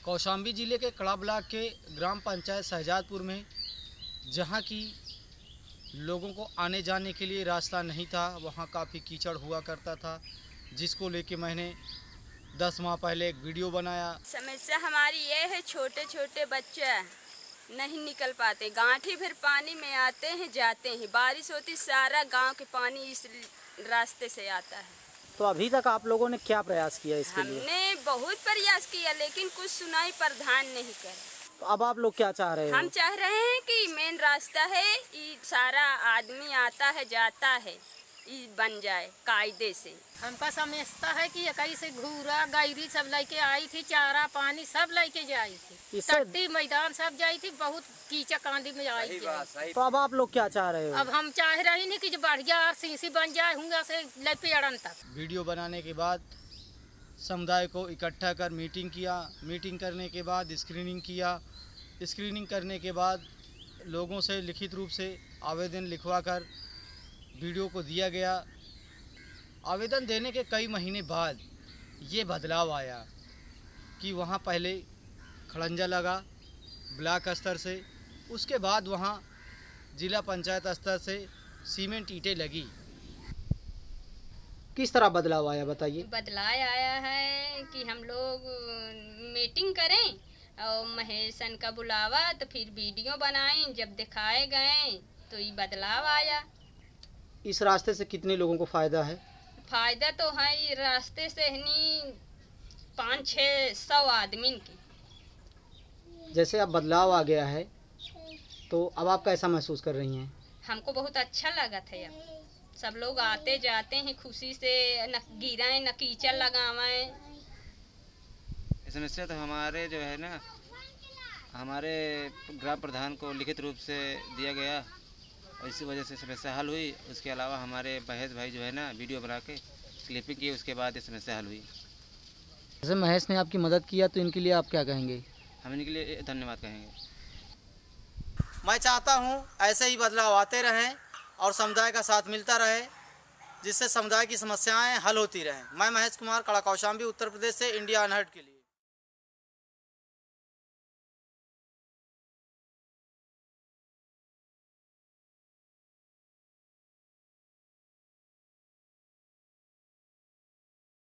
कौशाम्बी जिले के कड़ा ब्लॉक के ग्राम पंचायत शहजादपुर में, जहां की लोगों को आने जाने के लिए रास्ता नहीं था, वहां काफ़ी कीचड़ हुआ करता था, जिसको लेके मैंने 10 माह पहले एक वीडियो बनाया। समस्या हमारी ये है, छोटे छोटे बच्चे नहीं निकल पाते, गांठी फिर पानी में आते हैं जाते हैं, बारिश होती सारा गांव के पानी इस रास्ते से आता है। तो अभी तक आप लोगों ने क्या प्रयास किया इसके लिए? हमने बहुत प्रयास किया लेकिन कुछ सुनाई पर ध्यान नहीं करे। तो अब आप लोग क्या चाह रहे हो? हम चाह रहे हैं कि मेन रास्ता है, ये सारा आदमी आता है जाता है, ये बन जाए कायदे से। हमका समझता है कि कहीं से घूरा गायरी सब लेके आई थी, चारा पानी सब लेके जाई थी, टट्टी मैदान सब जाई थी, बहुत कीचड़ कांदी में आई थी। तो अब आप लोग क्या चाह रहे हो? अब हम चाह रहे हैं कि जो बढ़िया सीसी बन जाए होंगे से पेड़न तक। वीडियो बनाने के बाद समुदाय को इकट्ठा कर मीटिंग किया, मीटिंग करने के बाद स्क्रीनिंग किया, स्क्रीनिंग करने के बाद लोगों से लिखित रूप से आवेदन लिखवाकर वीडियो को दिया गया। आवेदन देने के कई महीने बाद ये बदलाव आया कि वहाँ पहले खड़ंजा लगा ब्लॉक स्तर से, उसके बाद वहाँ जिला पंचायत स्तर से सीमेंट ईंटें लगी। किस तरह बदलाव आया बताइए? बदलाव आया है कि हम लोग मीटिंग करें और महेश का बुलावा तो फिर वीडियो बनाएं, जब दिखाए गए तो ये बदलाव आया। इस रास्ते से कितने लोगों को फ़ायदा है? फायदा तो है, ये रास्ते से नहीं 500-600 आदमी की। जैसे अब बदलाव आ गया है तो अब आप कैसा महसूस कर रही हैं? हमको बहुत अच्छा लगा था, अब सब लोग आते जाते हैं खुशी से, न गिराएं न कीचड़ लगावें। समस्या तो हमारे जो है ना, हमारे ग्राम प्रधान को लिखित रूप से दिया गया और इसी वजह से समस्या हल हुई। उसके अलावा हमारे महेश भाई जो है ना वीडियो बना के क्लिपिंग की, उसके बाद ये समस्या हल हुई। जैसे महेश ने आपकी मदद किया तो इनके लिए आप क्या कहेंगे? हम इनके लिए धन्यवाद कहेंगे। मैं चाहता हूं ऐसे ही बदलाव आते रहें और समुदाय का साथ मिलता रहे, जिससे समुदाय की समस्याएं हल होती रहें। मैं महेश कुमार, कड़ा कौशाम्बी, उत्तर प्रदेश से इंडिया अनहर्ड के लिए।